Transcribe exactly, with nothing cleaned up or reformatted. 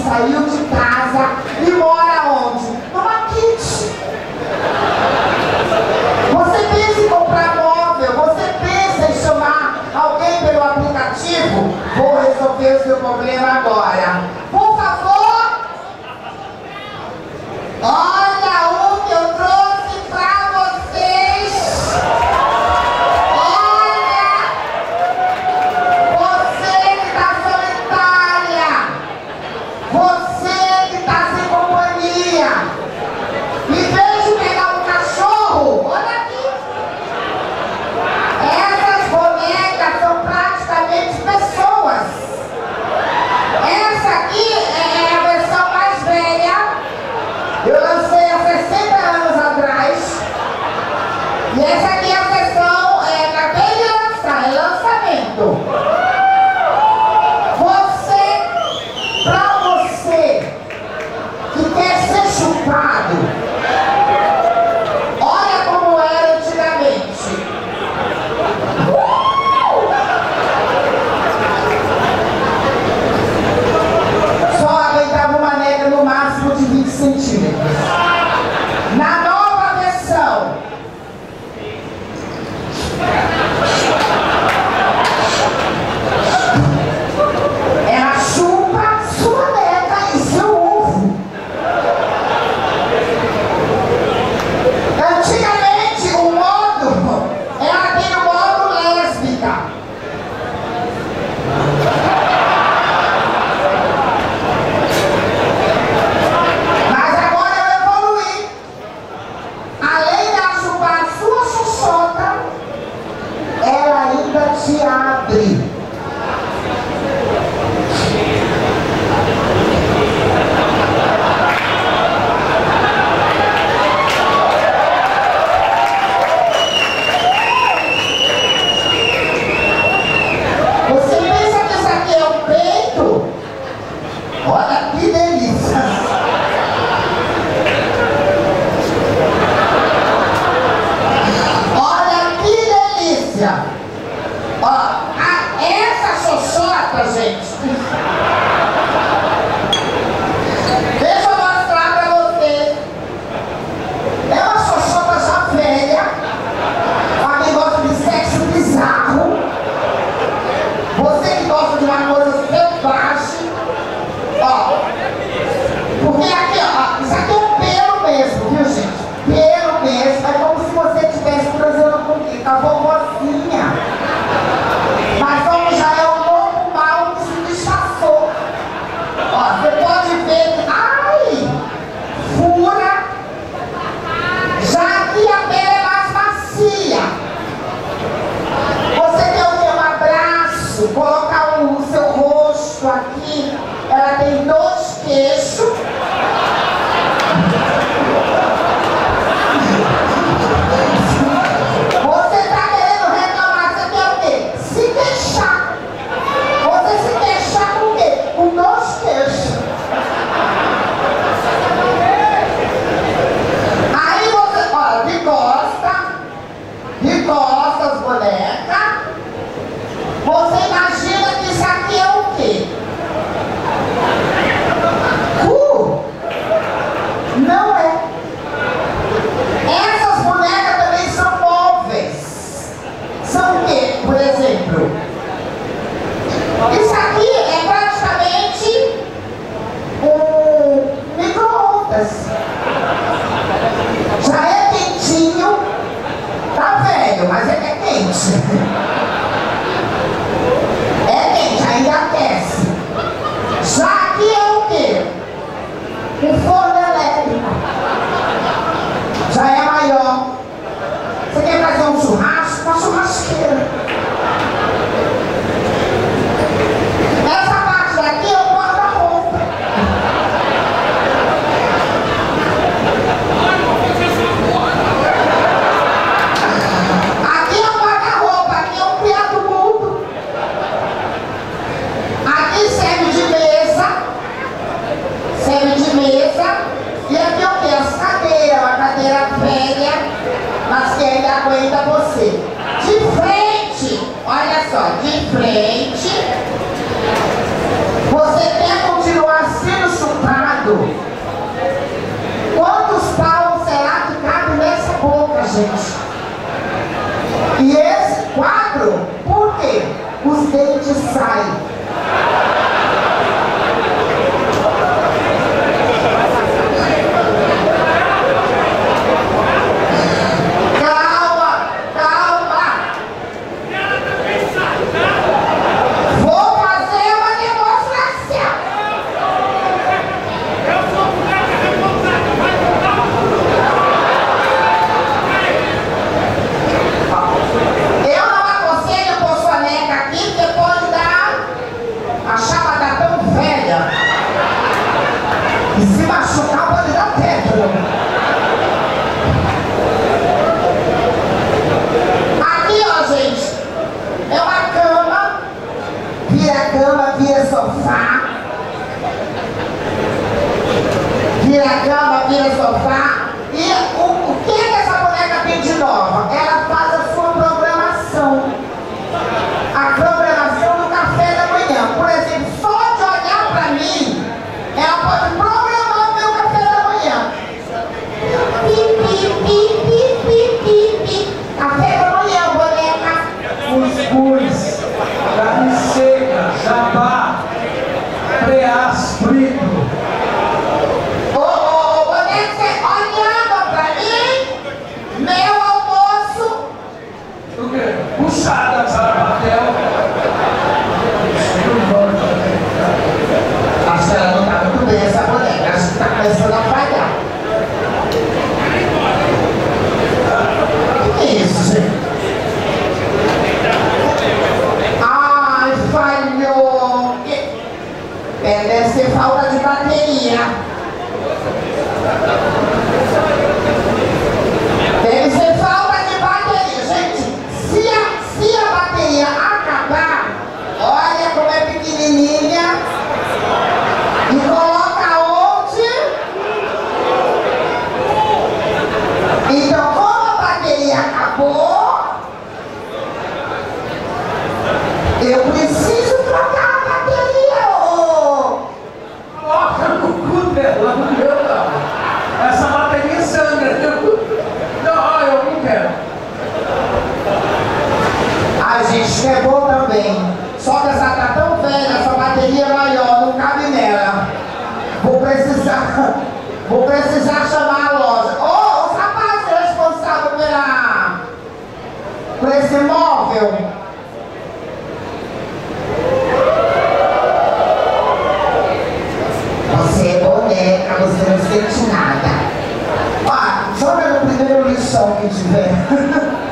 saiu de casa e mora onde? Numa kit. Você pensa em comprar móvel, você pensa em chamar alguém pelo aplicativo? Vou resolver o seu problema agora. Por favor, olha o que eu trouxe pra vocês. Olha, você que tá solitária, você que tá sem companhia, em vez de pegar um cachorro, olha aqui. Essas bonecas são praticamente pessoas. Essa aqui é a versão mais velha. Eu lancei há sessenta anos atrás. E essa aqui é a versão, é, acabei de lançar, é lançamento. Você, pra você que quer ser chupado, olha como era antigamente. Só aguentava uma nega no máximo de vinte centímetros. Na nova versão, ela chupa sua nega e seu ovo. Antigamente, o modo era aquele modo lésbica. Mas agora eu evoluí. Além de ela chupar a sua xoxota, ela ainda te abre. Você pensa que isso aqui é um peito? Olha que delícia! Olha que delícia! Ó, a- essa xoxota, gente. Deixa eu mostrar pra você. É uma xoxota já velha. Pra quem gosta de sexo bizarro. Você que gosta de uma coisa selvagem. Ó. Porque aqui, ó, isso aqui é um pelo mesmo, viu, gente? Pelo mesmo. É como se você estivesse trazendo com quem? Com a vovozinha. Mas como já é um novo mal que se disfarçou. Ó, você pode ver que. Ai! Fura. Já aqui a pele é mais macia. Você quer o quê? Um abraço? Colocar o seu rosto aqui. Ela tem dois queixos. Você tá querendo reclamar, você quer o quê? Se queixar. Você se queixar com o quê? Com dois queixos. Aí você, olha, de costa, de costas, boneca. Você imagina que isso aqui é o quê? Vira a cama, vira sofá. E o, o que é que essa boneca tem de nova? Ela faz a sua programação. A programação do café da manhã. Por exemplo, só de olhar pra mim, ela pode programar o meu café da manhã. Pi, pi, pi, pi, pi, pi, pi. Café da manhã, boneca. Cuscuz, carne seca, jabá, preás, frito. Ô, ô, ô, boneca, você olhando pra mim, meu almoço. O quê? Puxada, sarapatel. Acho que ela não tá muito bem, essa boneca. Acho que tá começando a falhar. O que é isso, gente? Ai, falhou. É, deve ser falta de bateria. Deve ser falta de bateria. Gente, se a, se a bateria acabar, olha como é pequenininha. E coloca onde? Então, como a bateria acabou, eu preciso trocar a bateria. Ô. Coloca no cu dela, no meu não. Essa bateria sangra. Não, eu não quero. A gente quer bom também. Só que essa tá tão velha, essa bateria é maior, não cabe nela. Vou precisar. Vou precisar chamar a loja. Ô, os rapazes responsáveis pela. por esse móvel. Você é boneca, você não sente nada. Ó, joga no primeiro lixão que tiver.